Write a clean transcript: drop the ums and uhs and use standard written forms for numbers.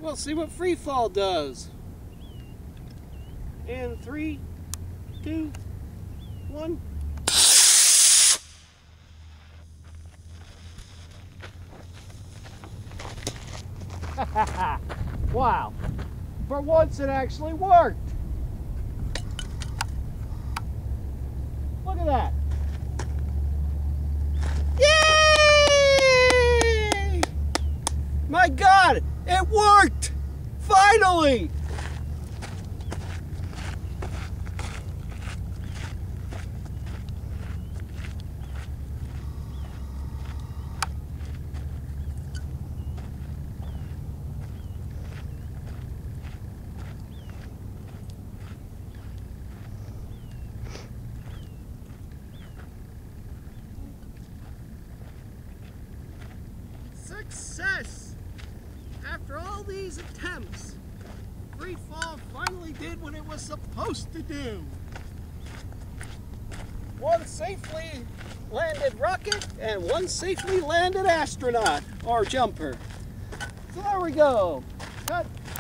We'll see what Freefall does. In 3, 2, 1. Wow. For once it actually worked. Look at that. Yay! My God, it worked! Finally! Success! After all these attempts, Freefall finally did what it was supposed to do. One safely landed rocket and one safely landed astronaut or jumper. So there we go. Cut.